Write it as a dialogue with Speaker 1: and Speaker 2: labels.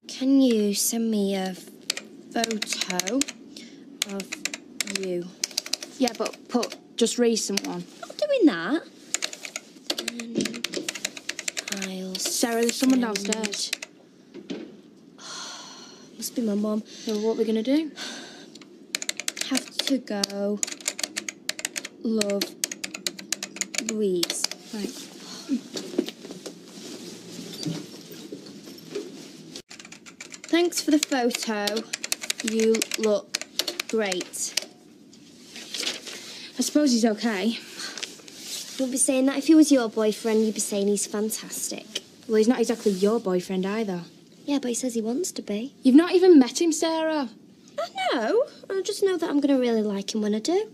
Speaker 1: Can you send me a photo of you?
Speaker 2: Yeah, but put just recent one.
Speaker 1: Not doing that. I'll
Speaker 2: Sarah, there's someone downstairs.
Speaker 1: Must be my mum.
Speaker 2: So what are we going to do?
Speaker 1: Have to go. Love, Louise.
Speaker 2: Right.
Speaker 1: Thanks for the photo. You look great.
Speaker 2: I suppose he's okay.
Speaker 1: You wouldn't be saying that if he was your boyfriend. You'd be saying he's fantastic.
Speaker 2: Well, he's not exactly your boyfriend either.
Speaker 1: Yeah, but he says he wants to be.
Speaker 2: You've not even met him, Sarah.
Speaker 1: I know. I just know that I'm going to really like him when I do.